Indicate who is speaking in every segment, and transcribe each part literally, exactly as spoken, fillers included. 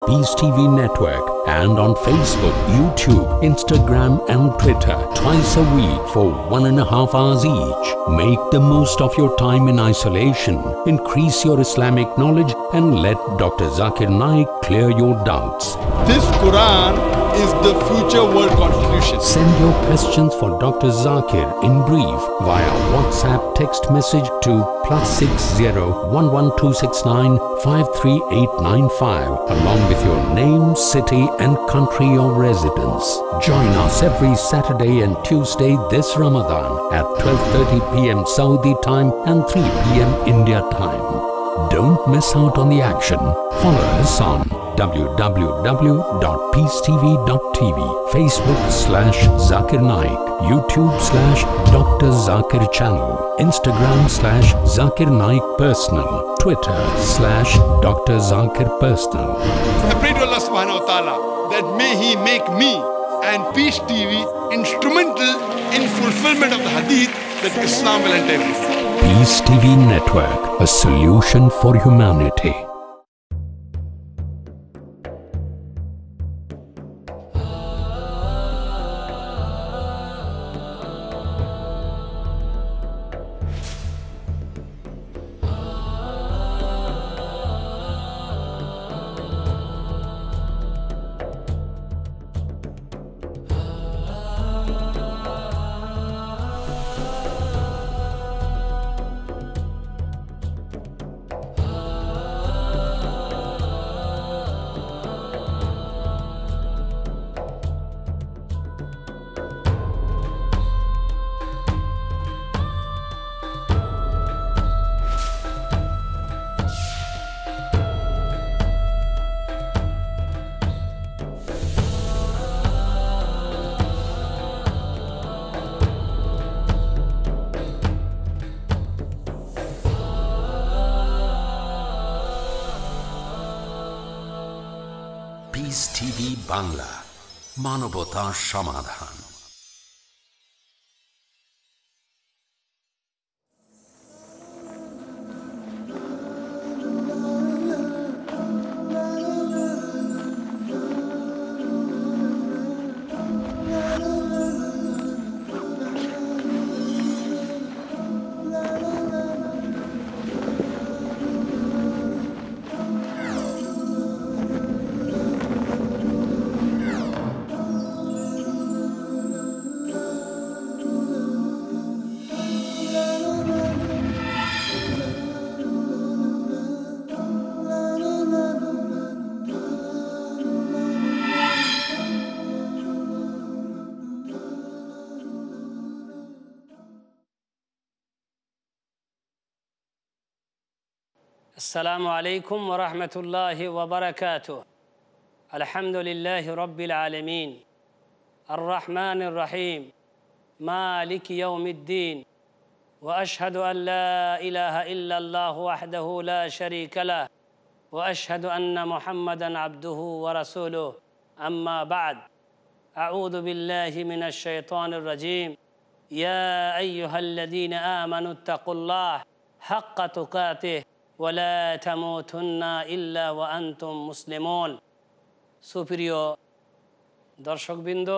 Speaker 1: Peace T V Network and on Facebook, YouTube, Instagram and Twitter twice a week for one and a half hours each. Make the most of your time in isolation. Increase your Islamic knowledge and let Doctor Zakir Naik clear your doubts.
Speaker 2: This Quran is the future world constitution.
Speaker 1: Send your questions for Doctor Zakir in brief via WhatsApp text message to plus six zero one one two six nine five three eight nine five along with your name, city and country of residence. Join us every Saturday and Tuesday this Ramadan at twelve thirty p m Saudi time and three p m India time. Don't miss out on the action. Follow us on w w w dot peace t v dot t v, Facebook slash Zakir Naik, YouTube slash Doctor Zakir Channel, Instagram slash Zakir Naik Personal, Twitter slash Doctor Zakir Personal.
Speaker 2: I pray to Allah subhanahu wa ta'ala that may He make me and Peace T V instrumental in fulfillment of the hadith that Islam will enter everyone.
Speaker 1: Peace T V Network, a solution for humanity. Peace T V Bangla, মানবতার সমাধান।
Speaker 3: السلام عليكم ورحمة الله وبركاته. الحمد لله رب العالمين الرحمن الرحيم مالك يوم الدين وأشهد أن لا إله إلا الله وحده لا شريك له وأشهد أن محمدًا عبده ورسوله أما بعد أعوذ بالله من الشيطان الرجيم يا أيها الذين آمنوا اتقوا الله حق تقاته ওয়ালা তামুতুন্না ইল্লা ওয়া আনতুম মুসলিমুন। সুপ্রিয় দর্শকবৃন্দ,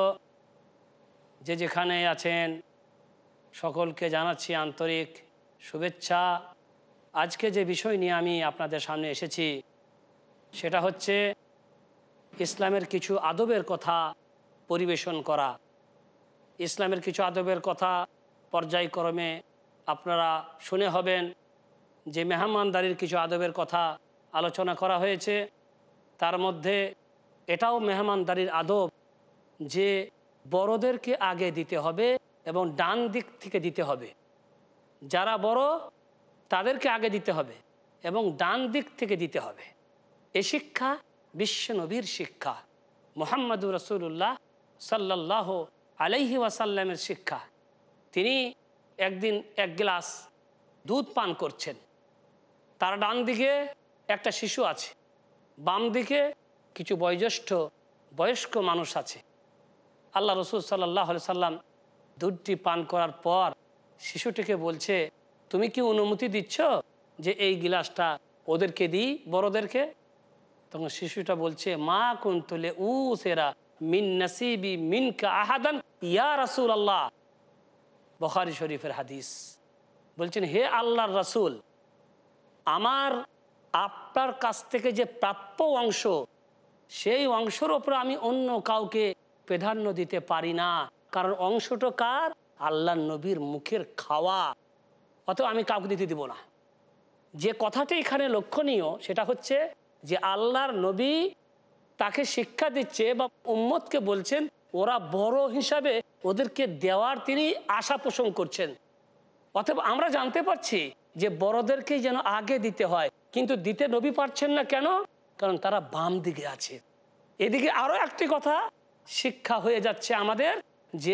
Speaker 3: যে যেখানে আছেন সকলকে জানাচ্ছি আন্তরিক শুভেচ্ছা। আজকে যে বিষয় নিয়ে আমি আপনাদের সামনে এসেছি সেটা হচ্ছে ইসলামের কিছু আদবের কথা পরিবেশন করা। ইসলামের কিছু আদবের কথা পর্যায়ক্রমে আপনারা শুনে হবেন যে মেহমানদারির কিছু আদবের কথা আলোচনা করা হয়েছে। তার মধ্যে এটাও মেহমানদারির আদব যে বড়দেরকে আগে দিতে হবে এবং ডান দিক থেকে দিতে হবে। যারা বড় তাদেরকে আগে দিতে হবে এবং ডান দিক থেকে দিতে হবে। এ শিক্ষা বিশ্বনবীর শিক্ষা, মুহাম্মদুর রাসূলুল্লাহ সাল্লাল্লাহু আলাইহি ওয়াসাল্লামের শিক্ষা। তিনি একদিন এক গ্লাস দুধ পান করছেন। তার ডান দিকে একটা শিশু আছে, বাম দিকে কিছু বয়োজ্যেষ্ঠ বয়স্ক মানুষ আছে। আল্লাহ রসুল সাল্লাল্লাহু আলাইহি সাল্লাম দুধটি পান করার পর শিশুটিকে বলছে, তুমি কি অনুমতি দিচ্ছ যে এই গিলাসটা ওদেরকে দিই, বড়দেরকে? তখন শিশুটা বলছে, মা কুনতুলে উ সেরা মিন নাসিবি মিনকা আহাদান ইয়া রাসূলুল্লাহ। বুখারী শরীফের হাদিস। বলছেন, হে আল্লাহর রাসূল, আমার আপনার কাছ থেকে যে প্রাপ্য অংশ, সেই অংশের ওপর আমি অন্য কাউকে প্রাধান্য দিতে পারি না, কারণ অংশটা কার? আল্লাহর নবীর মুখের খাওয়া, অতএব আমি কাউকে দিতে দিব না। যে কথাটি এখানে লক্ষণীয় সেটা হচ্ছে যে আল্লাহর নবী তাকে শিক্ষা দিচ্ছে বা উম্মতকে বলছেন, ওরা বড় হিসাবে ওদেরকে দেওয়ার তিনি আশা পোষণ করছেন। অতএব আমরা জানতে পারছি যে বড়দেরকেই যেন আগে দিতে হয়, কিন্তু দিতে নবী পারছেন না। কেন? কারণ তারা বাম দিকে আছে। এদিকে আরও একটি কথা শিক্ষা হয়ে যাচ্ছে আমাদের, যে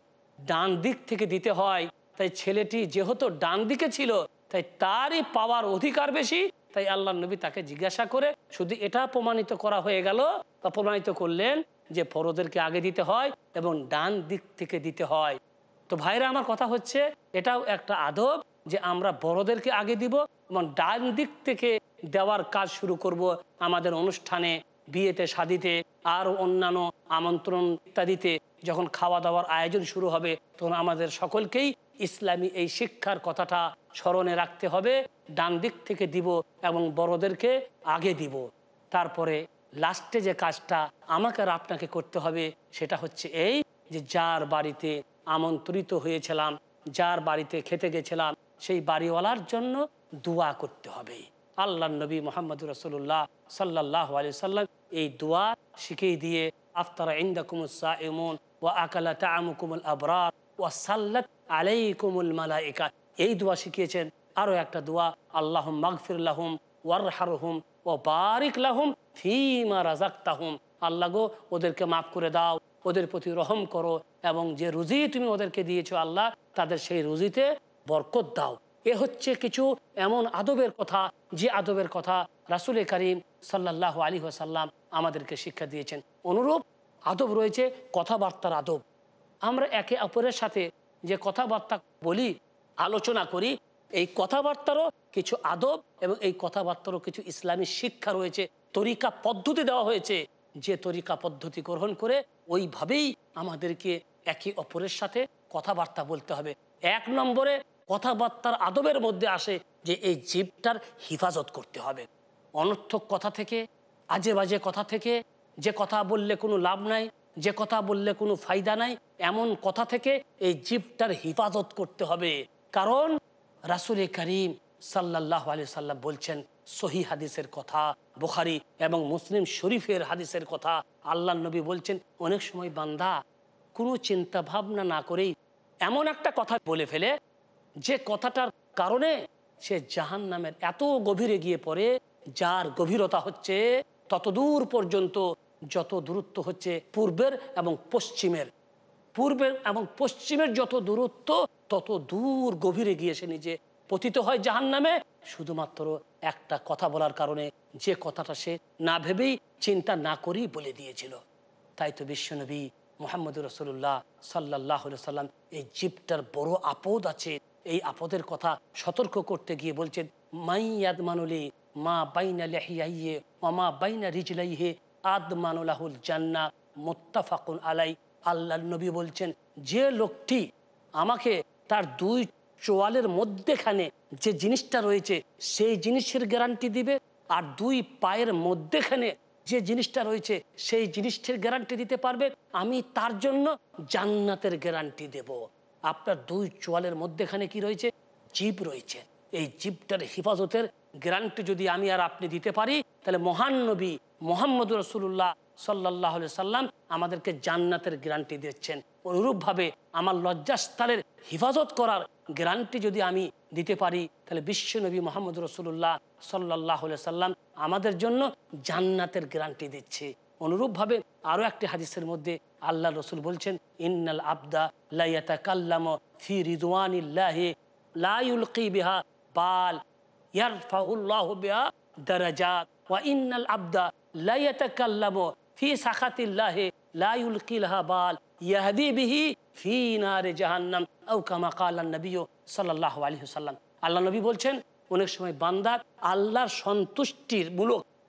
Speaker 3: ডান দিক থেকে দিতে হয়। তাই ছেলেটি যেহেতু ডান দিকে ছিল, তাই তারই পাওয়ার অধিকার বেশি। তাই আল্লাহ নবী তাকে জিজ্ঞাসা করে শুধু এটা প্রমাণিত করা হয়ে গেল বা প্রমাণিত করলেন যে বড়দেরকে আগে দিতে হয় এবং ডান দিক থেকে দিতে হয়। তো ভাইরা, আমার কথা হচ্ছে এটাও একটা আদব যে আমরা বড়দেরকে আগে দিব এবং ডান দিক থেকে দেওয়ার কাজ শুরু করব। আমাদের অনুষ্ঠানে, বিয়েতে, শাদিতে আর অন্যান্য আমন্ত্রণ ইত্যাদিতে যখন খাওয়া দাওয়ার আয়োজন শুরু হবে, তখন আমাদের সকলকেই ইসলামী এই শিক্ষার কথাটা স্মরণে রাখতে হবে। ডান দিক থেকে দিব এবং বড়দেরকে আগে দিব। তারপরে লাস্টে যে কাজটা আমাকে আর আপনাকে করতে হবে সেটা হচ্ছে এই, যে যার বাড়িতে আমন্ত্রিত হয়েছিলাম, যার বাড়িতে খেতে গেছিলাম, সেই বাড়িওয়ালার জন্য দোয়া করতে হবে। আল্লাহ নবী মুহাম্মদ রাসূলুল্লাহ সাল্লাল্লাহু আলাইহি সাল্লাম এই দোয়া শিখিয়ে দিয়ে, আফতারা ইনদাকুমুস সাইমুন ওয়া আকালা তাআমুকুমুল আবরার ওয়া সাল্লাত আলাইকুমুল মালাইকা, এই দোয়া শিখিয়েছেন। আরও একটা দোয়া, আল্লাহুম্মা মাগফির লাহুম ওয়ারহামহুম ওয়া বারিক লাহুম ফীমা রাযাকতাহুম, আল্লাহ গো ওদেরকে মাফ করে দাও, ওদের প্রতি রহম করো এবং যে রুজি তুমি ওদেরকে দিয়েছো আল্লাহ, তাদের সেই রুজিতে বরকত দাও। এ হচ্ছে কিছু এমন আদবের কথা, যে আদবের কথা রাসূল করিম সাল্লাল্লাহু আলাইহি ওয়াসাল্লাম আমাদেরকে শিক্ষা দিয়েছেন। অনুরূপ আদব রয়েছে কথাবার্তার আদব। আমরা একে অপরের সাথে যে কথাবার্তা বলি, আলোচনা করি, এই কথাবার্তারও কিছু আদব এবং এই কথাবার্তারও কিছু ইসলামী শিক্ষা রয়েছে, তরিকা পদ্ধতি দেওয়া হয়েছে। যে তরিকা পদ্ধতি গ্রহণ করে ওইভাবেই আমাদেরকে একে অপরের সাথে কথাবার্তা বলতে হবে। এক নম্বরে কথাবার্তার আদবের মধ্যে আসে যে এই জীবটার হিফাজত করতে হবে। অনর্থক কথা থেকে, আজে বাজে কথা থেকে, যে কথা বললে কোনো লাভ নাই, যে কথা বললে কোনো ফায়দা নাই, এমন কথা থেকে এই জীবটার হিফাজত করতে হবে। কারণ রাসূল করিম সাল্লাল্লাহু আলাইহি সাল্লাম বলছেন, সহি হাদিসের কথা, বুখারী এবং মুসলিম শরীফের হাদিসের কথা, আল্লাহ নবী বলছেন, অনেক সময় বান্দা কোনো চিন্তা ভাবনা না করেই এমন একটা কথা বলে ফেলে যে কথাটার কারণে সে জাহান্নামের এত গভীরে গিয়ে পড়ে, যার গভীরতা হচ্ছে ততদূর পর্যন্ত যত দূরত্ব হচ্ছে পূর্বের এবং পশ্চিমের। পূর্বের এবং পশ্চিমের যত দূরত্ব, তত দূর গভীরে গিয়ে সে নিজে পতিত হয় জাহান্নামে, শুধুমাত্র একটা কথা বলার কারণে, যে কথাটা সে না ভেবেই, চিন্তা না করেই বলে দিয়েছিল। তাই তো বিশ্বনবী মুহাম্মদ রাসূলুল্লাহ সাল্লাল্লাহু আলাইহি সাল্লাম এই জীবটার বড় আপদ আছে, এই আপদের কথা সতর্ক করতে গিয়ে বলছেন, মাইয়াদমানুলি মা বাইনা লিহিয়াইহি ওয়া মা বাইনা রিজলাইহি আদমানুলাহুল জান্নাহ মুত্তাফাকুন আলাই। আল্লাহর নবী বলছেন, যে লোকটি আমাকে তার দুই চোয়ালের মধ্যেখানে যে জিনিসটা রয়েছে সেই জিনিসের গ্যারান্টি দিবে, আর দুই পায়ের মধ্যেখানে যে জিনিসটা রয়েছে সেই জিনিসটির গ্যারান্টি দিতে পারবে, আমি তার জন্য জান্নাতের গ্যারান্টি দেব। আপনার দুই চোয়ালের মধ্যেখানে কি রয়েছে? জীব রয়েছে। এই জীবটার হিফাজতের গ্যারান্টি যদি আমি আর আপনি দিতে পারি, তাহলে মহান নবী মুহাম্মদ রাসূলুল্লাহ সাল্লাল্লাহু আলাইহি সাল্লাম আমাদেরকে জান্নাতের গ্যারান্টি দিচ্ছেন। অনুরূপভাবে আমার লজ্জাস্থানের হিফাজত করার গ্যারান্টি যদি আমি দিতে পারি, তাহলে বিশ্বনবী মুহাম্মদ রাসূলুল্লাহ সাল্লাল্লাহু আলাইহি সাল্লাম আমাদের জন্য জান্নাতের গ্যারান্টি দিচ্ছে। অনুরূপভাবে আরও একটি হাদিসের মধ্যে আল্লাহ রসুল বলছেন, ইন্নাল আবদা লা ইয়াতাকাল্লামু ফি রিদওয়ানিল্লাহি লা ইউলকি বিহা বাল ইয়ারফাউল্লাহু বিহা দারাজাত ওয়া ইন্নাল আবদা লা ইয়াতাকাল্লামু ফি সাখাতিল্লাহি লা ইউলকি লাহা বাল ইয়াহদি বিহি ফি নারে জাহান্নাম আও কামা ক্বালা নবী সাল্লাল্লাহু আলাইহি ওয়াসাল্লাম। আল্লাহ নবী বলছেন, অনেক সময় বান্দা আল্লাহর সন্তুষ্টির মূলক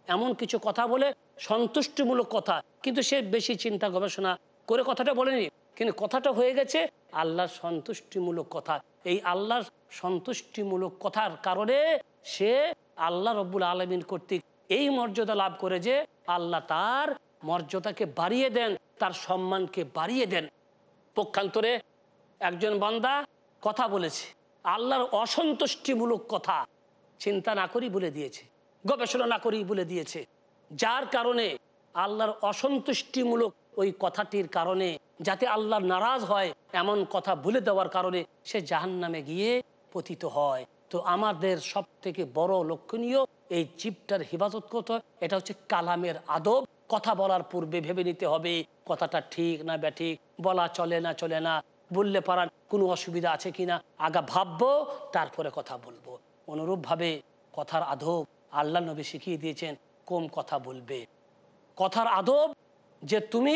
Speaker 3: এমন কিছু কথা বলে, সন্তুষ্টিমূলক কথা, কিন্তু সে বেশি চিন্তা গবেষণা করে কথাটা বলেনি, কিন্তু কথাটা হয়ে গেছে আল্লাহর সন্তুষ্টিমূলক কথা। এই আল্লাহর সন্তুষ্টিমূলক কথার কারণে সে আল্লাহ রব্বুল আলামিন কর্তৃক এই মর্যাদা লাভ করে যে আল্লাহ তার মর্যাদাকে বাড়িয়ে দেন, তার সম্মানকে বাড়িয়ে দেন। পক্ষান্তরে একজন বান্দা কথা বলেছে, আল্লাহর অসন্তুষ্টিমূলক কথা চিন্তা না করেই বলে দিয়েছে, গবেষণা না করেই বলে দিয়েছে, যার কারণে আল্লাহর অসন্তুষ্টিমূলক ওই কথাটির কারণে যাতে আল্লাহ নারাজ হয় এমন কথা বলে দেওয়ার কারণে সে জাহান্নামে গিয়ে পতিত হয়। তো আমাদের সব থেকে বড় লক্ষণীয় এই জিহ্বার হেফাজত করতে হয়। এটা হচ্ছে কালামের আদব। কথা বলার পূর্বে ভেবে নিতে হবে কথাটা ঠিক না ব্যাঠিক, বলা চলে না চলে না, বললে পারার কোনো অসুবিধা আছে কিনা, আগা ভাববো তারপরে কথা বলবো। অনুরূপভাবে কথার আদব আল্লাহ নবী শিখিয়ে দিয়েছেন, কম কথা বলবে। কথার আদব যে তুমি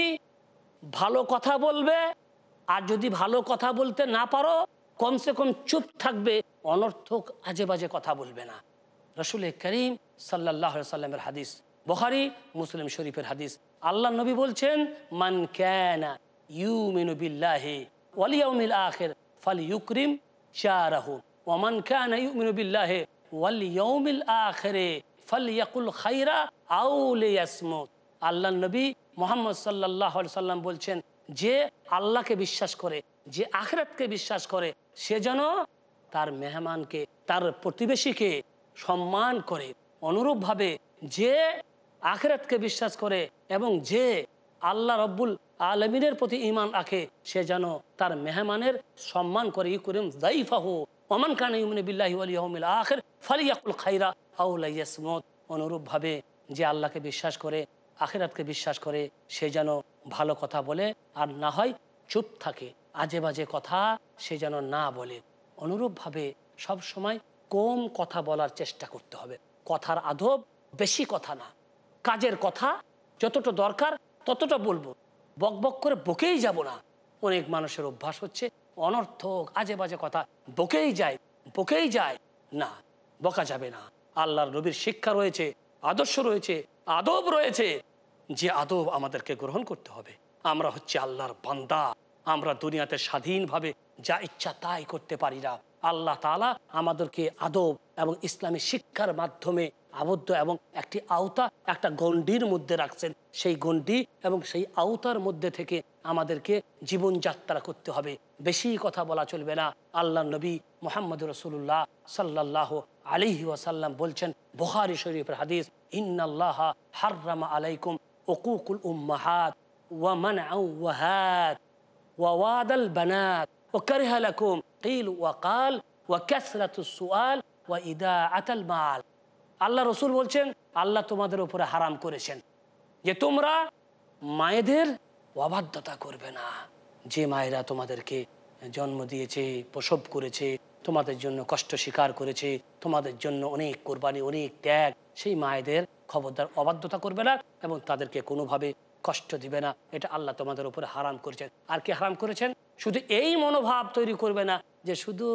Speaker 3: ভালো কথা বলবে, আর যদি ভালো কথা বলতে না পারো কমসে কম চুপ থাকবে, অনর্থক আজে বাজে কথা বলবে না। রাসূল করিম সাল্লাল্লাহু আলাইহি সাল্লামের হাদিস, বুখারী মুসলিম শরীফের হাদিস, আল্লাহ নবী বলছেন, মান কানা ইউমিনু বিল্লাহি ওয়াল ইয়াউমিল আখির ফালইউকরিম শারাহু ওয়া মান কানা ইউমিনু বিল্লাহি ওয়াল ইয়াউমিল আখির ফালইয়াকুল খায়রা আও লিয়াসমুত। আল্লাহ নবী মুহাম্মদ সাল্লাল্লাহু আলাইহি সাল্লাম বলছেন, যে আল্লাহকে বিশ্বাস করে, যে আখিরাতকে বিশ্বাস করে, সে যেন তার মেহমানকে, তার প্রতিবেশীকে সম্মান করে। অনুরূপভাবে যে আখিরাতকে বিশ্বাস করে এবং যে আল্লাহ রব্বুল আলামিনের প্রতি ঈমান রাখে, সে যেন তার মেহমানের সম্মান করে। ইকরিম যায়ফাহু ওয়া মান কানা ইউমিনু বিল্লাহি ওয়াল ইয়াউমিল আখির ফালিয়াকুল খায়রা আও লিয়াসমুত। অনুরূপভাবে যে আল্লাহকে বিশ্বাস করে, আখিরাতকে বিশ্বাস করে, সে যেন ভালো কথা বলে, আর না হয় চুপ থাকে, আজে বাজে কথা সে যেন না বলে। অনুরূপভাবে সব সময় কম কথা বলার চেষ্টা করতে হবে। কথার আদব বেশি কথা না, কাজের কথা যতটা দরকার ততটা বলবো, বক বক করে বকেই যাব না। অনেক মানুষের অভ্যাস হচ্ছে অনর্থক আজে বাজে কথা বকেই যায় বকেই যায় না, বকা যাবে না। আল্লাহর নবীর শিক্ষা রয়েছে, আদর্শ রয়েছে, আদব রয়েছে, যে আদব আমাদেরকে গ্রহণ করতে হবে। আমরা হচ্ছে আল্লাহর বান্দা, আমরা দুনিয়াতে স্বাধীনভাবে যা ইচ্ছা তাই করতে পারি না। আল্লাহ তাআলা আমাদেরকে আদব এবং ইসলামী শিক্ষার মাধ্যমে আবদ্ধ এবং একটি আওতা, একটা গণ্ডির মধ্যে রাখছেন। সেই গণ্ডি এবং সেই আওতার মধ্যে থেকে আমাদেরকে জীবনযাত্রা করতে হবে। বেশি কথা বলা চলবে না। আল্লাহ নবী মুহাম্মদ রাসূলুল্লাহ সাল্লাল্লাহু আলাইহি ওয়াসাল্লাম বলছেন, বুখারী শরীফের হাদিস, ইন্নাল্লাহা হাররামা আলাইকুম উকুকুল উম্মাহাত ওয়া মানআউ ওয়াহাত ওয়া ওয়াদাল বানাত ওয়া কারিহা লাকুম কিল ওয়া কাল ওয়া কাসরাতুস সুআল ওয়া ইদাআতাল মাল। আল্লাহ রসুল বলছেন, আল্লাহ তোমাদের উপরে হারাম করেছেন যে তোমরা মায়েদের অবাধ্যতা করবে না। যে মায়েরা তোমাদেরকে জন্ম দিয়েছে, প্রসব করেছে, তোমাদের জন্য কষ্ট স্বীকার করেছে, তোমাদের জন্য অনেক কোরবানি, অনেক ত্যাগ, সেই মায়েদের খবরদার অবাধ্যতা করবে না এবং তাদেরকে কোনোভাবে কষ্ট দিবে না। এটা আল্লাহ তোমাদের উপরে হারাম করেছেন। আর কি হারাম করেছেন? শুধু এই মনোভাব তৈরি করবে না যে শুধু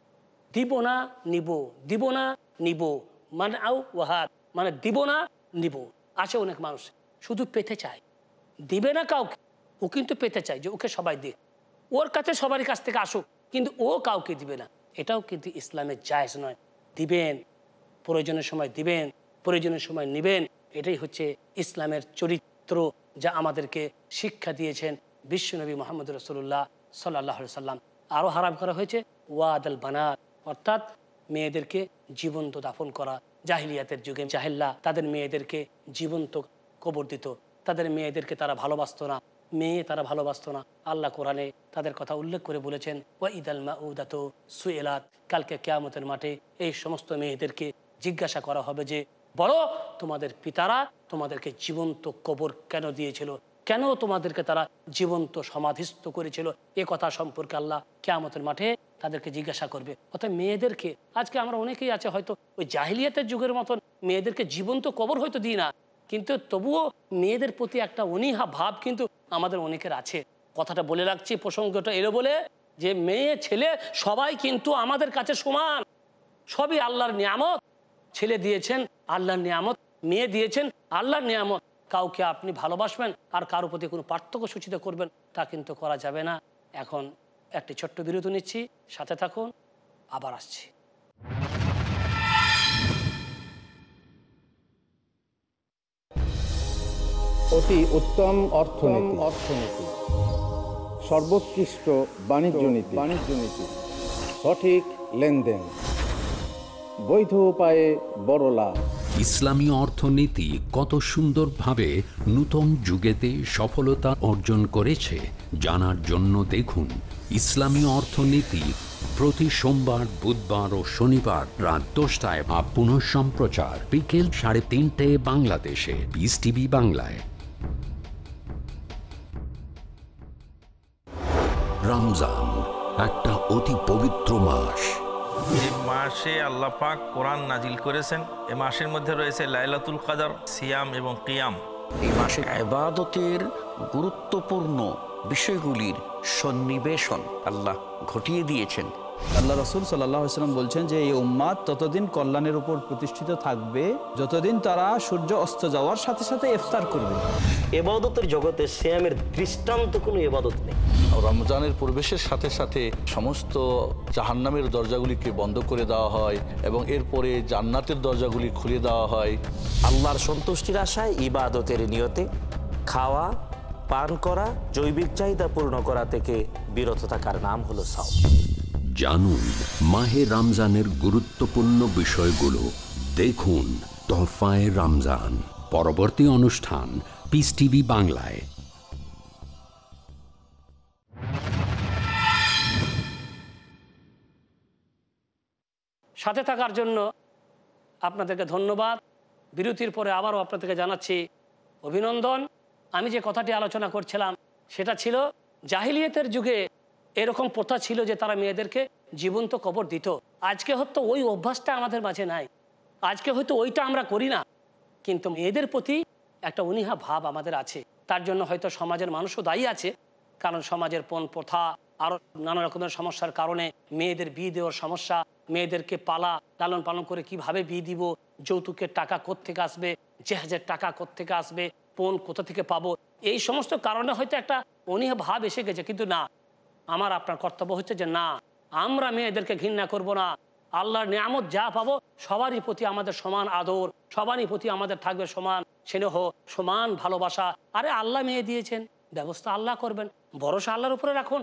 Speaker 3: দিব না নিব, দিব না নিব, মানে আও ওয়াহাত, মানে দিব না নিব। আছে অনেক মানুষ শুধু পেতে চায়, দিবে না কাউকে, ও কিন্তু পেতে চায় যে ওকে সবাই দিক, ওর কাছে সবারই কাছ থেকে আসুক, কিন্তু ও কাউকে দিবে না। এটাও কিন্তু ইসলামের জায়েজ নয়। দিবেন, প্রয়োজনের সময় দিবেন, প্রয়োজনের সময় নিবেন। এটাই হচ্ছে ইসলামের চরিত্র, যা আমাদেরকে শিক্ষা দিয়েছেন বিশ্বনবী মুহাম্মদ রাসূলুল্লাহ সাল্লাল্লাহু আলাইহি সাল্লাম। আরও হারাম করা হয়েছে ওয়াদাল বানাত, অর্থাৎ মেয়েদেরকে জীবন্ত দাফন করা। জাহিলিয়াতের যুগে জাহেল্লা তাদের মেয়েদেরকে জীবন্ত কবর দিত, তাদের মেয়েদেরকে তারা ভালোবাসতো না, মেয়ে তারা ভালোবাসতো না। আল্লাহ কোরআনে তাদের কথা উল্লেখ করে বলেছেন, ওয়া ইদাল মাউদাতু সুইলাত, কালকে কিয়ামতের মাঠে এই সমস্ত মেয়েদেরকে জিজ্ঞাসা করা হবে যে বলো তোমাদের পিতারা তোমাদেরকে জীবন্ত কবর কেন দিয়েছিল, কেন তোমাদেরকে তারা জীবন্ত সমাধিস্থ করেছিল। এ কথা সম্পর্কে আল্লাহ কিয়ামতের মাঠে তাদেরকে জিজ্ঞাসা করবে। অর্থাৎ মেয়েদেরকে, আজকে আমরা অনেকেই আছে হয়তো ওই জাহিলিয়াতের যুগের মতন মেয়েদেরকে জীবন্ত কবর হয়তো দিই না, কিন্তু তবুও মেয়েদের প্রতি একটা অনীহা ভাব কিন্তু আমাদের অনেকের আছে। কথাটা বলে রাখছি, প্রসঙ্গটা এলো বলে, যে মেয়ে ছেলে সবাই কিন্তু আমাদের কাছে সমান, সবই আল্লাহর নিয়ামত। ছেলে দিয়েছেন আল্লাহর নিয়ামত, মেয়ে দিয়েছেন আল্লাহর নিয়ামত, কাউকে আপনি ভালোবাসবেন আর কারোর প্রতি কোনো পার্থক্য সূচিত করবেন তা কিন্তু করা যাবে না। এখন একটি ছোট্ট বিরতি নিচ্ছি, সাথে থাকুন, আবার আসছি।
Speaker 4: অতি উত্তম অর্থনীতি অর্থনীতি সর্বোৎকৃষ্ট বাণিজ্য নীতি বাণিজ্য নীতি সঠিক লেনদেন, বৈধ উপায়ে বড় লাভ।
Speaker 1: ইসলামী অর্থনীতি কত সুন্দরভাবে নূতন যুগেতে সফলতা অর্জন করেছে জানার জন্য দেখুন ইসলামী অর্থনীতি প্রতি সোমবার, বুধবার ও শনিবার রাত দশটায় বা পুনঃ সম্প্রচার বিকেল সাড়ে তিনটে বাংলাদেশে পিস টিভি বাংলায়। রমজান একটা অতি পবিত্র মাস।
Speaker 5: এই মাসে আল্লাহ পাক কোরআন নাজিল করেছেন। এই মাসের মধ্যে রয়েছে লাইলাতুল কদর, সিয়াম এবং কিয়াম।
Speaker 6: এই মাসে ইবাদতের গুরুত্বপূর্ণ বিষয়গুলির সন্নিবেশন আল্লাহ ঘটিয়ে দিয়েছেন।
Speaker 7: আল্লাহ রাসূল সাল্লাল্লাহু আলাইহি ওয়াসাল্লাম বলছেন যে এই উম্মাত ততদিন কল্যাণের উপর প্রতিষ্ঠিত থাকবে যতদিন তারা সূর্য অস্ত যাওয়ার সাথে সাথে ইফতার করবে।
Speaker 8: ইবাদতের জগতে সিয়ামের দৃষ্টান্ত কোনো ইবাদত নেই।
Speaker 9: রমজানের প্রবেশের সাথে সাথে সমস্ত জাহান্নামের দরজাগুলিকে বন্ধ করে দেওয়া হয় এবং এরপরে জান্নাতের দরজাগুলি খুলে দেওয়া হয়।
Speaker 8: আল্লাহর সন্তুষ্টির আশায় ইবাদতের নিয়তে খাওয়া, পান করা, জৈবিক চাহিদা পূর্ণ করা থেকে বিরত থাকার নাম হলো সাওম।
Speaker 1: জানুন মাহে রমজানের গুরুত্বপূর্ণ বিষয়গুলো, দেখুন তোহফায়ে রমজান। পরবর্তী অনুষ্ঠান পিস টিভি বাংলায়।
Speaker 3: সাথে থাকার জন্য আপনাদেরকে ধন্যবাদ। বিরতির পরে আবারও আপনাদেরকে জানাচ্ছি অভিনন্দন। আমি যে কথাটি আলোচনা করছিলাম সেটা ছিল জাহিলিয়াতের যুগে এরকম প্রথা ছিল যে তারা মেয়েদেরকে জীবন্ত কবর দিত। আজকে হয়তো ওই অভ্যাসটা আমাদের মাঝে নাই, আজকে হয়তো ওইটা আমরা করি না, কিন্তু মেয়েদের প্রতি একটা অনীহা ভাব আমাদের আছে। তার জন্য হয়তো সমাজের মানুষও দায়ী আছে, কারণ সমাজের পণ প্রথা আরও নানা রকমের সমস্যার কারণে মেয়েদের বিয়ে দেওয়ার সমস্যা, মেয়েদেরকে পালা লালন পালন করে কিভাবে বিয়ে দিব, যৌতুকের টাকা কোত্থেকে আসবে, জেহাজের টাকা কোত্থেকে আসবে, পণ কোথা থেকে পাবো, এই সমস্ত কারণে হয়তো একটা অনীহা ভাব এসে গেছে। কিন্তু না, আমার আপনার কর্তব্য হচ্ছে যে না, আমরা মেয়েদেরকে ঘৃণা করব না। আল্লাহর নিয়ামত যা পাবো সবারই প্রতি আমাদের সমান আদর, সবারই প্রতি আমাদের থাকবে সমান স্নেহ, সমান ভালোবাসা। আরে আল্লাহ মেয়ে দিয়েছেন, ব্যবস্থা আল্লাহ করবেন, ভরসা আল্লাহর উপরে রাখুন,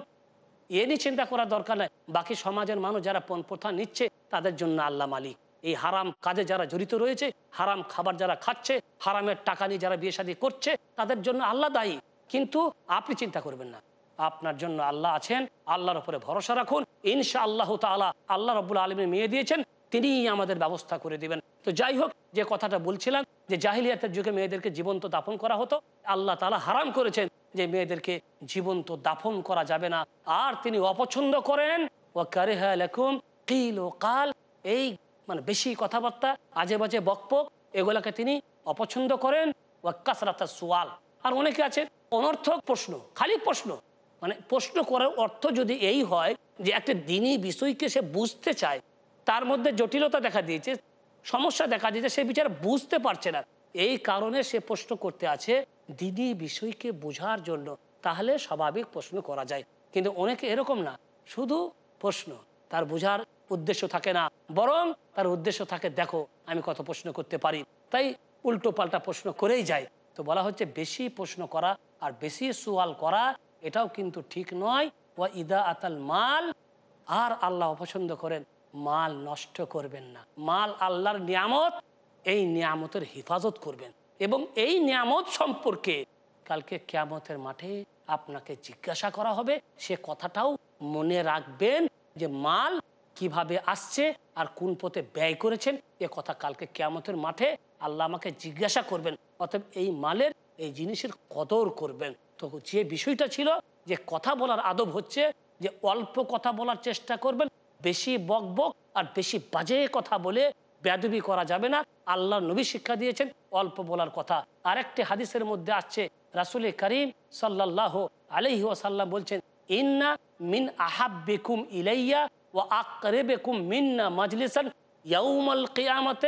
Speaker 3: এ নিয়ে চিন্তা করার দরকার নাই। বাকি সমাজের মানুষ যারা পণ প্রথা নিচ্ছে তাদের জন্য আল্লাহ মালিক। এই হারাম কাজে যারা জড়িত রয়েছে, হারাম খাবার যারা খাচ্ছে, হারামের টাকা নিয়ে যারা বিয়ে শাদী করছে, তাদের জন্য আল্লাহ দায়ী। কিন্তু আপনি চিন্তা করবেন না, আপনার জন্য আল্লাহ আছেন, আল্লাহর উপরে ভরসা রাখুন। ইনশা আল্লাহ তাআলা আল্লাহ রাব্বুল আলামিন মেয়ে দিয়েছেন, তিনিই আমাদের ব্যবস্থা করে দিবেন। তো যাই হোক, যে কথাটা বলছিলাম যে জাহিলিয়াতের যুগে মেয়েদেরকে জীবন্ত দাফন করা হতো, আল্লাহ তাআলা হারাম করেছেন যে মেয়েদেরকে জীবন্ত দাফন করা যাবে না। আর তিনি অপছন্দ করেন ওয়া কারিহা লাকুম কিল ও কাল, এই মানে বেশি কথাবার্তা, আজে বাজে বকবক, এগুলাকে তিনি অপছন্দ করেন। ওয়া কাসরাতা সুয়াল, আর অনেকে আছে অনর্থক প্রশ্ন, খালি প্রশ্ন, মানে প্রশ্ন করার অর্থ যদি এই হয় যে একটা দিনই বিষয়কে সে বুঝতে চায়, তার মধ্যে জটিলতা দেখা দিয়েছে, সমস্যা দেখা দিয়েছে, সে বিচার বুঝতে পারছে না, এই কারণে সে প্রশ্ন করতে আছে দিনই বিষয়কে বোঝার জন্য, তাহলে স্বাভাবিক প্রশ্ন করা যায়। কিন্তু অনেকে এরকম না, শুধু প্রশ্ন, তার বোঝার উদ্দেশ্য থাকে না, বরং তার উদ্দেশ্য থাকে দেখো আমি কত প্রশ্ন করতে পারি, তাই উল্টো পাল্টা প্রশ্ন করেই যায়। তো বলা হচ্ছে বেশি প্রশ্ন করা আর বেশি সুয়াল করা এটাও কিন্তু ঠিক নয়। ওয়া ইদা আতাল মাল, আর আল্লাহ অপছন্দ করেন মাল নষ্ট করবেন না। মাল আল্লাহর নিয়ামত, এই নিয়ামতের হেফাজত করবেন, এবং এই নিয়ামত সম্পর্কে কালকে কিয়ামতের মাঠে আপনাকে জিজ্ঞাসা করা হবে। সে কথাটাও মনে রাখবেন যে মাল কিভাবে আসছে আর কোন পথে ব্যয় করেছেন, এ কথা কালকে কিয়ামতের মাঠে আল্লাহ আমাকে জিজ্ঞাসা করবেন। অতএব এই মালের, এই জিনিসের কদর করবেন। তো যে বিষয়টা ছিল যে কথা বলার আদব হচ্ছে যে অল্প কথা বলার চেষ্টা করবেন, বেশি বক বক আর বেশি বাজে কথা বলে বেয়াদবি করা যাবে না। আল্লাহ নবী শিক্ষা দিয়েছেন অল্প বলার কথা। আরেকটি হাদিসের মধ্যে আসছে রাসূল করিম সাল্লাল্লাহু আলাইহি ওয়াসাল্লাম বলছেন, ইন্না মিন আহাব্বিকুম ইলাইয়া ওয়া আকরাবিকুম মিন্না মাজলিসান ইয়াউমাল কিয়ামাতে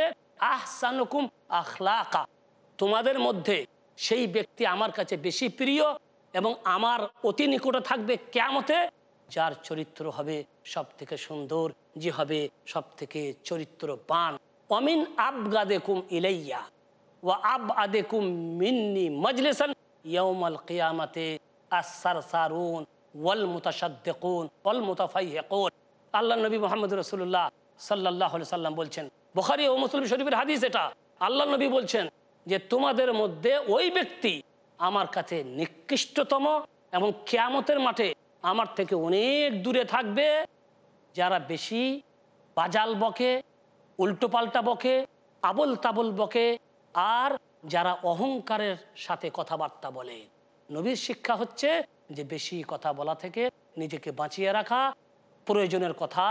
Speaker 3: আহসানুকুম আখলাকা, তোমাদের মধ্যে সেই ব্যক্তি আমার কাছে বেশি প্রিয় এবং আমার অতি নিকটে থাকবে কিয়ামতে যার চরিত্র হবে সব থেকে সুন্দর, যে হবে সব থেকে চরিত্রবান। অমিন আবগাদেকুম ইলাইয়া ওয়া আবআদেকুম মিন্নি মাজলিসান ইয়াউমাল কিয়ামাতে আস-সারসারুন ওয়াল মুতাশাদ্দিকুন ওয়াল মুতাফাইহিকুন। আল্লাহ নবী মুহাম্মদ রাসূলুল্লাহ সাল্লাল্লাহু আলাইহি সাল্লাম বলছেন, বুখারী ও মুসলিম শরীফের হাদিস এটা, আল্লাহ নবী বলছেন যে তোমাদের মধ্যে ওই ব্যক্তি আমার কাছে নিকৃষ্টতম এবং কিয়ামতের মাঠে আমার থেকে অনেক দূরে থাকবে যারা বেশি বাজাল বকে, উল্টোপাল্টা বকে, আবল তাবল বকে, আর যারা অহংকারের সাথে কথাবার্তা বলে। নবীর শিক্ষা হচ্ছে যে বেশি কথা বলা থেকে নিজেকে বাঁচিয়ে রাখা, প্রয়োজনের কথা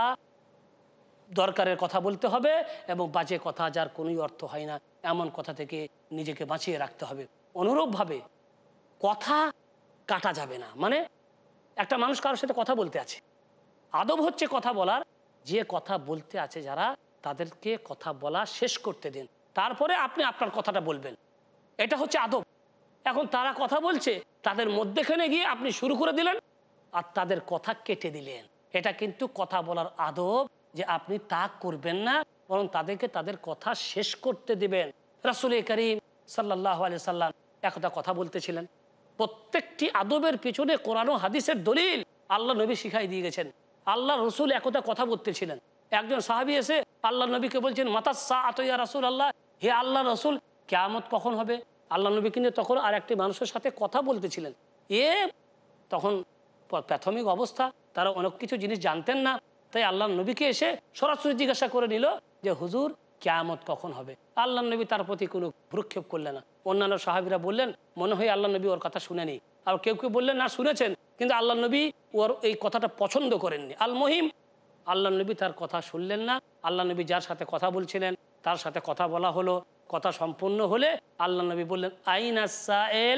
Speaker 3: দরকারের কথা বলতে হবে এবং বাজে কথা যার কোনোই অর্থ হয় না এমন কথা থেকে নিজেকে বাঁচিয়ে রাখতে হবে। অনুরূপভাবে কথা কাটা যাবে না, মানে একটা মানুষ কারোর সাথে কথা বলতে আছে, আদব হচ্ছে কথা বলার, যে কথা বলতে আছে যারা তাদেরকে কথা বলা শেষ করতে দিন, তারপরে আপনি আপনার কথাটা বলবেন, এটা হচ্ছে আদব। এখন তারা কথা বলছে, তাদের মধ্যেখানে গিয়ে আপনি শুরু করে দিলেন আর তাদের কথা কেটে দিলেন, এটা কিন্তু কথা বলার আদব যে আপনি তা করবেন না, বরং তাদেরকে তাদের কথা শেষ করতে দিবেন। রাসূল করিম সাল্লাল্লাহু আলাইহি সাল্লাম একটা কথা বলতেছিলেন, প্রত্যেকটি আদবের পিছনে কোরআন ও হাদিসের দলিল আল্লাহ নবী শিখাই দিয়ে গেছেন। আল্লাহ রসুল একতা কথা বলতেছিলেন, একজন সাহাবী এসে আল্লাহ নবীকে বলছেন, মাতাস সাআতু ইয়া রাসূলুল্লাহ, হে আল্লাহ রসুল কিয়ামত কখন হবে? আল্লাহ নবী কিন্তু তখন আর একটি মানুষের সাথে কথা বলতেছিলেন। এ তখন প্রাথমিক অবস্থা, তারা অনেক কিছু জিনিস জানতেন না, তাই আল্লাহ নবীকে এসে সরাসরি জিজ্ঞাসা করে নিল যে হুজুর কিয়ামত কখন হবে? আল্লাহ নবী তার প্রতি কোনো ভ্রুক্ষেপ করলেন না। অন্যান্য সাহাবীরা বললেন মনে হয় আল্লাহ নবী ওর কথা শুনেনি, আর কেউ কেউ বললেন না শুনেছেন, কিন্তু আল্লাহ নবী ওর এই কথাটা পছন্দ করেননি। আল মহিম আল্লাহ নবী তার কথা শুনলেন না। আল্লাহ নবী যার সাথে কথা বলছিলেন তার সাথে কথা বলা হলো, কথা সম্পূর্ণ হলে আল্লাহ নবী বললেন আইনা সায়েল,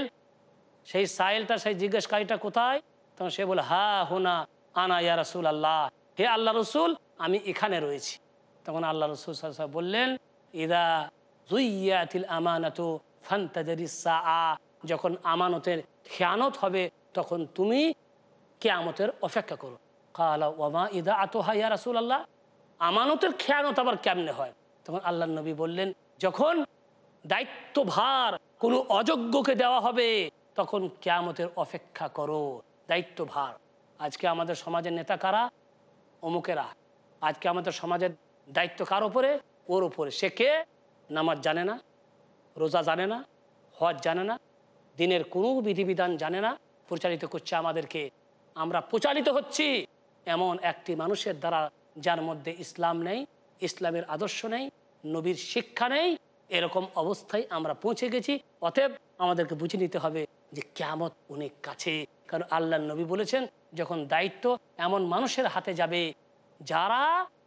Speaker 3: সেই সায়েলটা সেই জিজ্ঞাসকারীটা কোথায়? তখন সে বলে হা হুনা আনা ইয়া রাসূলুল্লাহ, হে আল্লাহ রসুল আমি এখানে রয়েছি। তখন আল্লাহ রসুল সাল্লাল্লাহু আলাইহি ওয়াসাল্লাম বললেন ইদা যুইয়াতিল আমানাতু ফান্তাজিরিস সাআ, যখন আমানতের খেয়ানত হবে তখন তুমি কিয়ামতের অপেক্ষা করো। ক্বালা ওয়া মা ইদা আতুহা ইয়া রাসূলুল্লাহ, আমানতের খেয়ানত আবার কেমনে হয়? তখন আল্লাহ নবী বললেন যখন দায়িত্বভার কোনো অযোগ্যকে দেওয়া হবে তখন কিয়ামতের অপেক্ষা করো। দায়িত্বভার, আজকে আমাদের সমাজের নেতা কারা? অমুকেরা। আজকে আমাদের সমাজের দায়িত্ব কার ওপরে? ওর ওপরে। সে কে? নামাজ জানে না, রোজা জানে না, হজ জানে না, দিনের কোনো বিধিবিধান জানে না, পরিচালিত করছে আমাদেরকে। আমরা প্রচালিত হচ্ছি এমন একটি মানুষের দ্বারা যার মধ্যে ইসলাম নেই, ইসলামের আদর্শ নেই, নবীর শিক্ষা নেই। এরকম অবস্থায় আমরা পৌঁছে গেছি। অতএব আমাদেরকে বুঝে নিতে হবে যে কিয়ামত অনেক কাছে। কারণ আল্লাহ নবী বলেছেন যখন দায়িত্ব এমন মানুষের হাতে যাবে যারা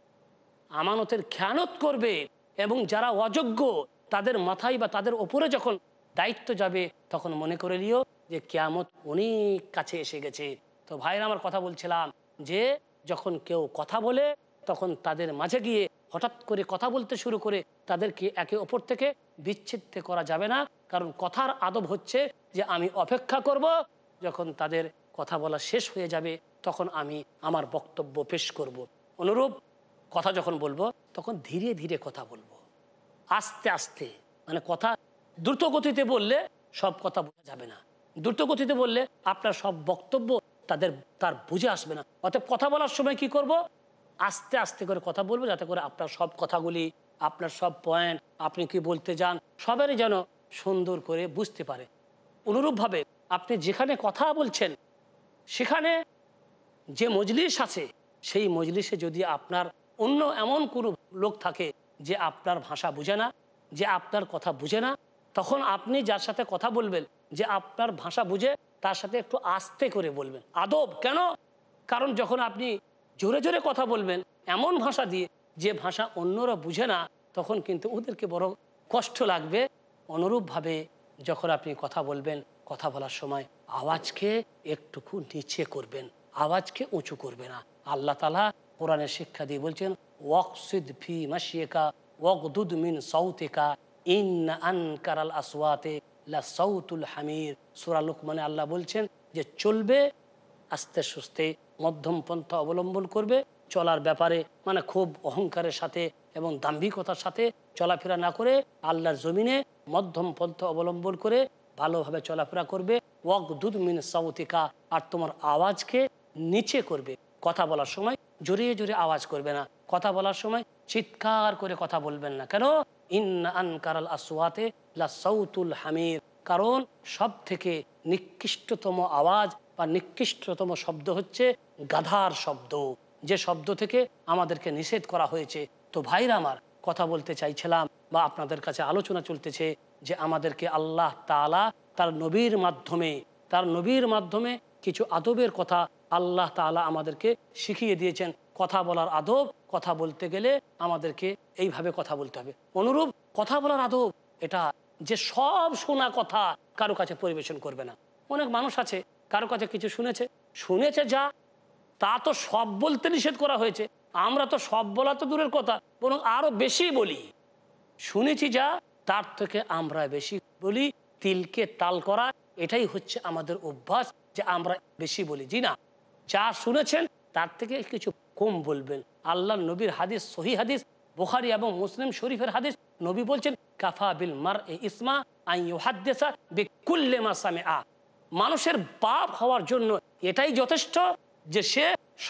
Speaker 3: আমানতের খেয়ানত করবে এবং যারা অযোগ্য, তাদের মাথায় বা তাদের ওপরে যখন দায়িত্ব যাবে তখন মনে করে নিও যে কিয়ামত অনেক কাছে এসে গেছে। তো ভাইরা আমার কথা বলছিলাম যে যখন কেউ কথা বলে তখন তাদের মাঝে গিয়ে হঠাৎ করে কথা বলতে শুরু করে তাদেরকে একে অপর থেকে বিচ্ছিন্ন করা যাবে না। কারণ কথার আদব হচ্ছে যে আমি অপেক্ষা করব, যখন তাদের কথা বলা শেষ হয়ে যাবে তখন আমি আমার বক্তব্য পেশ করব। অনুরূপ কথা যখন বলবো তখন ধীরে ধীরে কথা বলবো, আস্তে আস্তে। মানে কথা দ্রুত গতিতে বললে সব কথা বোঝা যাবে না, দ্রুত গতিতে বললে আপনার সব বক্তব্য তাদের তার বুঝে আসবে না। অতএব কথা বলার সময় কি করব? আস্তে আস্তে করে কথা বলবো, যাতে করে আপনার সব কথাগুলি, আপনার সব পয়েন্ট, আপনি কি বলতে যান সবারই যেন সুন্দর করে বুঝতে পারে। অনুরূপভাবে আপনি যেখানে কথা বলছেন সেখানে যে মজলিস আছে সেই মজলিসে যদি আপনার অন্য এমন কোনো লোক থাকে যে আপনার ভাষা বুঝে না, যে আপনার কথা বুঝে না, তখন আপনি যার সাথে কথা বলবেন যে আপনার ভাষা বুঝে তার সাথে একটু আস্তে করে বলবেন। আদব কেন? কারণ যখন আপনি জোরে জোরে কথা বলবেন এমন ভাষা দিয়ে যে ভাষা অন্যরা বুঝে না, তখন কিন্তু ওদেরকে বড় কষ্ট লাগবে। অনুরূপভাবে যখন আপনি কথা বলবেন, কথা বলার সময় আওয়াজকে একটুকু নিচে করবেন, আওয়াজকে উঁচু করবে না। আল্লাহ তাআলা কোরআনের শিক্ষা দিয়ে বলছেন ওয়াকসিদ ফি মাশিয়াকা ওয়াগদুদ মিন সাউতিকা ইন্না আনকারাল আসওয়াতে লা সাউতুল হামির। সূরা লুকমানে আল্লাহ বলছেন যে চলবে আস্তে সুস্তে, মধ্যম পন্থা অবলম্বন করবে চলার ব্যাপারে, মানে খুব অহংকারের সাথে এবং দাম্ভিকতার সাথে চলাফেরা না করে আল্লাহর জমিনে মধ্যম পন্থা অবলম্বন করে ভালোভাবে চলাফেরা করবে। ওয়াগদুদ মিন সাউতিকা, আর তোমার আওয়াজকে নিচে করবে। কথা বলার সময় জোরে জোরে আওয়াজ করবে না, কথা বলার সময় চিৎকার করে কথা বলবেন না। কেন? ইন্না আনকারাল আসওয়াতে লা সাউতুল হামির, কারণ সব থেকে নিকৃষ্টতম আওয়াজ বা নিকৃষ্টতম শব্দ হচ্ছে গাধার শব্দ, যে শব্দ থেকে আমাদেরকে নিষেধ করা হয়েছে। তো ভাইরা আমার, কথা বলতে চাইছিলাম বা আপনাদের কাছে আলোচনা চলতেছে যে আমাদেরকে আল্লাহ তাআলা তার নবীর মাধ্যমে তার নবীর মাধ্যমে কিছু আদবের কথা আল্লাহ তাআলা আমাদেরকে শিখিয়ে দিয়েছেন। কথা বলার আদব, কথা বলতে গেলে আমাদেরকে এইভাবে কথা বলতে হবে। অনুরূপ কথা বলার আদব এটা যে সব শোনা কথা কারো কাছে পরিবেশন করবে না। অনেক মানুষ আছে কারো কাছে কিছু শুনেছে শুনেছে যা, তা তো সব বলতে নিষেধ করা হয়েছে। আমরা তো সব বলা তো দূরের কথা, বরং আরো বেশি বলি। শুনেছি যা, তার থেকে আমরা বেশি বলি। তিলকে তাল করা, এটাই হচ্ছে আমাদের অভ্যাস যে আমরা বেশি বলি। জি না, যা শুনেছেন তার থেকে কিছু কম বলবেন। আল্লাহ নবীর হাদিস, সহি হাদিস, বুখারী এবং মুসলিম শরীফের হাদিস, নবী বলছেন কাফা বিল মারই ইসমা আন ইউহাদ্দিসা বিকুল্লি মা সামিআ। মানুষের পাপ হওয়ার জন্য এটাই যথেষ্ট যে সে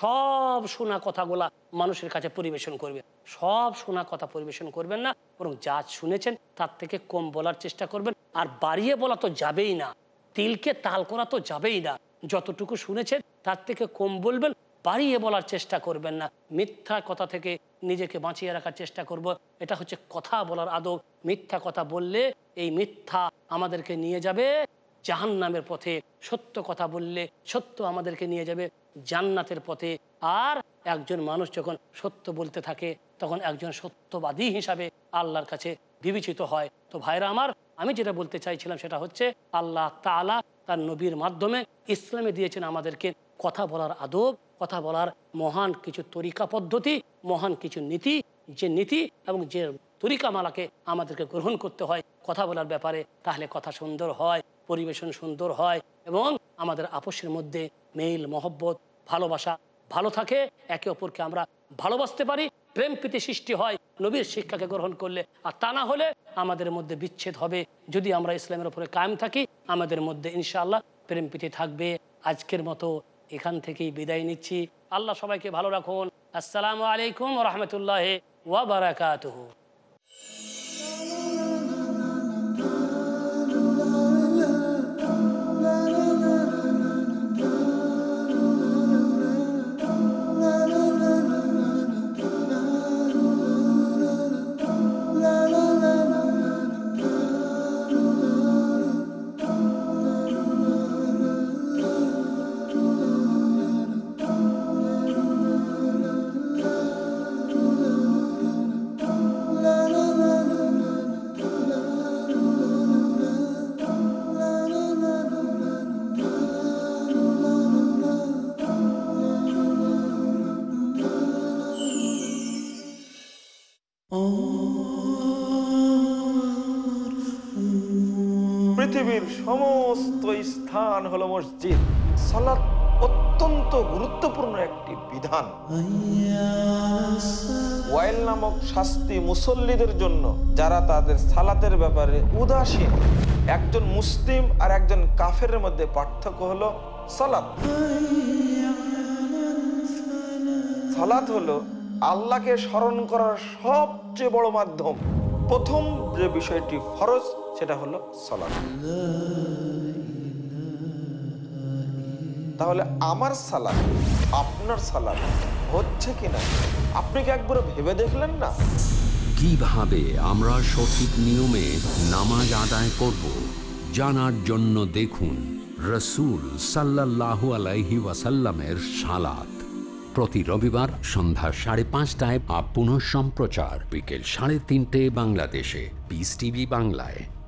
Speaker 3: সব শোনা কথাগুলা মানুষের কাছে পরিবেশন করবে। সব শোনা কথা পরিবেশন করবেন না, বরং যা শুনেছেন তার থেকে কম বলার চেষ্টা করবেন। আর বাড়িয়ে বলা তো যাবেই না, তিলকে তাল করা তো যাবেই না। যতটুকু শুনেছেন তার থেকে কম বলবেন, বাড়িয়ে বলার চেষ্টা করবেন না। মিথ্যা কথা থেকে নিজেকে বাঁচিয়ে রাখার চেষ্টা করব, এটা হচ্ছে কথা বলার আদব। মিথ্যা কথা বললে এই মিথ্যা আমাদেরকে নিয়ে যাবে জাহান্নামের পথে, সত্য কথা বললে সত্য আমাদেরকে নিয়ে যাবে জান্নাতের পথে। আর একজন মানুষ যখন সত্য বলতে থাকে তখন একজন সত্যবাদী হিসাবে আল্লাহর কাছে বিবেচিত হয়। তো ভাইরা আমার, আমি যেটা বলতে চাইছিলাম সেটা হচ্ছে আল্লাহ তাআলা তার নবীর মাধ্যমে ইসলামে দিয়েছেন আমাদেরকে কথা বলার আদব, কথা বলার মহান কিছু তরিকা পদ্ধতি, মহান কিছু নীতি। যে নীতি এবং যে তরিকামালাকে আমাদেরকে গ্রহণ করতে হয় কথা বলার ব্যাপারে, তাহলে কথা সুন্দর হয়, পরিবেশন সুন্দর হয় এবং আমাদের আপসের মধ্যে মেল মহব্বত ভালোবাসা ভালো থাকে। একে অপরকে আমরা ভালোবাসতে পারি, প্রেম প্রীতি সৃষ্টি হয় নবীর শিক্ষাকে গ্রহণ করলে। আর তা না হলে আমাদের মধ্যে বিচ্ছেদ হবে। যদি আমরা ইসলামের উপরে কায়েম থাকি আমাদের মধ্যে ইনশাআল্লাহ প্রেম প্রীতি থাকবে। আজকের মতো এখান থেকেই বিদায় নিচ্ছি। আল্লাহ সবাইকে ভালো রাখুন। আসসালামু আলাইকুম ওয়া রাহমাতুল্লাহি ওয়া বারাকাতুহু।
Speaker 10: পৃথিবীর সমস্ত স্থান হলো মসজিদ। সালাত অত্যন্ত গুরুত্বপূর্ণ একটি বিধান। ওয়াইল নামক শাস্তি মুসল্লিদের জন্য যারা তাদের সালাতের ব্যাপারে উদাসীন। একজন মুসলিম আর একজন কাফেরের মধ্যে পার্থক্য হলো সালাত। সালাত হলো আল্লাহকে স্মরণ করার সবচেয়ে বড় মাধ্যম। প্রথম যে বিষয়টি ফরজ সেটা হলো সালাত। তাহলে আমার সালাত আপনার সালাত হচ্ছে কিনা আপনি কি একবার ভেবে দেখলেন না?
Speaker 1: কিভাবে আমরা সঠিক নিয়মে নামাজ আদায় করব জানার জন্য দেখুন রাসূল সাল্লাল্লাহু আলাইহি ওয়াসাল্লামের সালাত। প্রতি রবিবার সন্ধ্যা সাড়ে পাঁচটায়, আপ পুনঃ সম্প্রচার বিকেল সাড়ে তিনটে বাংলাদেশে, পিস টিভি বাংলায়।